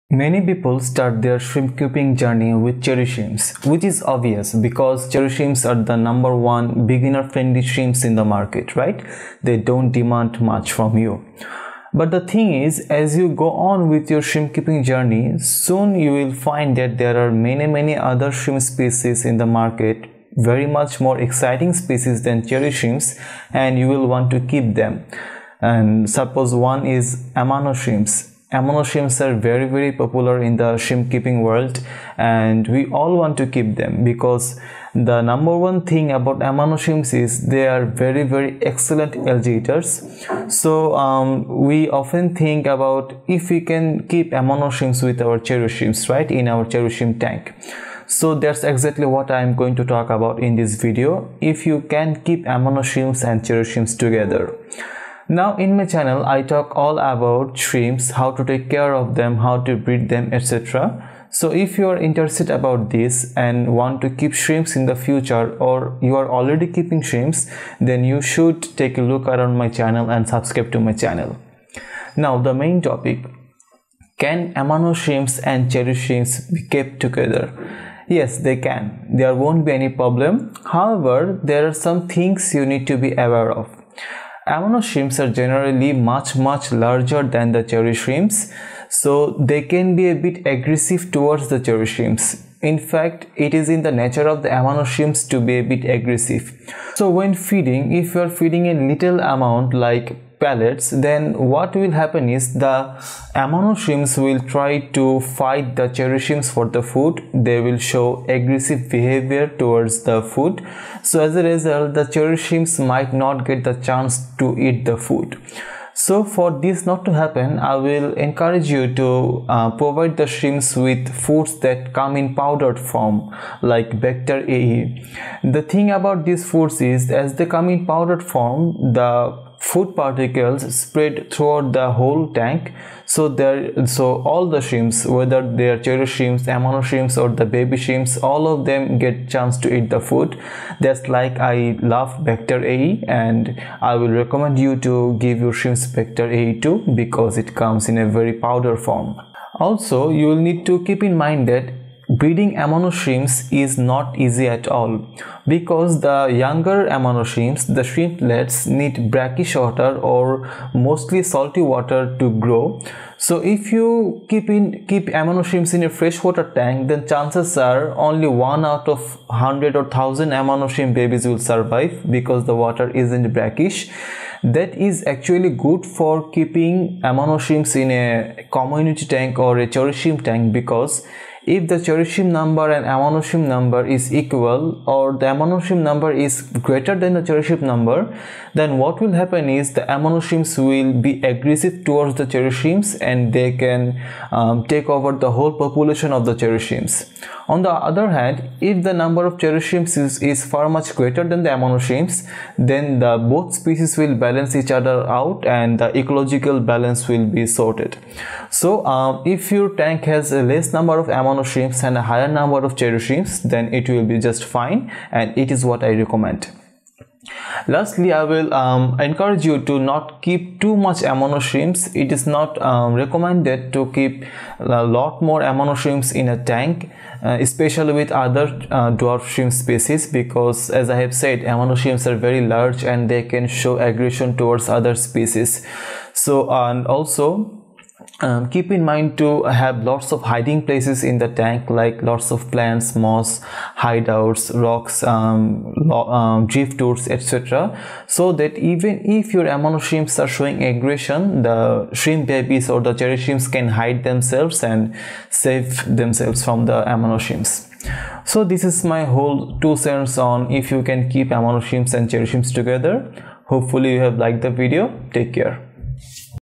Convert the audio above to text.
Many people start their shrimp keeping journey with cherry shrimps, which is obvious because cherry shrimps are the number one beginner friendly shrimps in the market, right? They don't demand much from you. But the thing is, as you go on with your shrimp keeping journey, soon you will find that there are many other shrimp species in the market, very much more exciting species than cherry shrimps, and you will want to keep them. And suppose one is Amano shrimps. Amano shrimps are very popular in the shrimp keeping world, and we all want to keep them because the number one thing about Amano shrimps is they are very excellent algae eaters. So we often think about if we can keep Amano shrimps with our cherry shrimps, right, in our cherry shrimp tank. So that's exactly what I am going to talk about in this video, if you can keep Amano shrimps and cherry shrimps together. Now in my channel I talk all about shrimps, how to take care of them, how to breed them, etc. So if you are interested about this and want to keep shrimps in the future, or you are already keeping shrimps, then you should take a look around my channel and subscribe to my channel. Now the main topic: can Amano shrimps and cherry shrimps be kept together? Yes, they can. There won't be any problem. However, there are some things you need to be aware of. Amano shrimps are generally much larger than the cherry shrimps, so they can be a bit aggressive towards the cherry shrimps. In fact, it is in the nature of the Amano shrimps to be a bit aggressive. So when feeding, if you are feeding a little amount like pellets, then what will happen is the Amano shrimps will try to fight the cherry shrimps for the food. They will show aggressive behavior towards the food. So as a result, the cherry shrimps might not get the chance to eat the food. So for this not to happen, I will encourage you to provide the shrimps with foods that come in powdered form like Vector AE. The thing about these foods is, as they come in powdered form, the food particles spread throughout the whole tank, so all the shrimps, whether they are cherry shrimps, Amano shrimps or the baby shrimps, all of them get chance to eat the food. That's like I love Vector AE, and I will recommend you to give your shrimps Vector AE too, because it comes in a very powder form. Also, you will need to keep in mind that breeding Amano shrimps is not easy at all, because the younger Amano shrimps, the shrimplets, need brackish water or mostly salty water to grow. So if you keep Amano shrimps in a freshwater tank, then chances are only 1 out of 100 or 1000 Amano shrimp babies will survive, because the water isn't brackish. That is actually good for keeping Amano shrimps in a community tank or a cherry shrimp tank, because if the cherry shrimp number and Amano shrimp number is equal, or the Amano shrimp number is greater than the cherry shrimp number, then what will happen is the Amano shrimps will be aggressive towards the cherry shrimps, and they can take over the whole population of the cherry shrimps. On the other hand, if the number of cherry shrimps is far much greater than the Amano shrimps, then both species will balance each other out and the ecological balance will be sorted. So if your tank has a less number of Amano shrimps and a higher number of cherry shrimps, then it will be just fine, and it is what I recommend. Lastly, I will encourage you to not keep too much Amano shrimps. It is not recommended to keep a lot more Amano shrimps in a tank, especially with other dwarf shrimp species, because as I have said, Amano shrimps are very large and they can show aggression towards other species. So and also keep in mind to have lots of hiding places in the tank, like lots of plants, moss, hideouts, rocks, driftwoods, etc., so that even if your Amano shrimps are showing aggression, the shrimp babies or the cherry shrimps can hide themselves and save themselves from the Amano shrimps. So this is my whole 2 cents on if you can keep Amano shrimps and cherry shrimps together. Hopefully you have liked the video. Take care.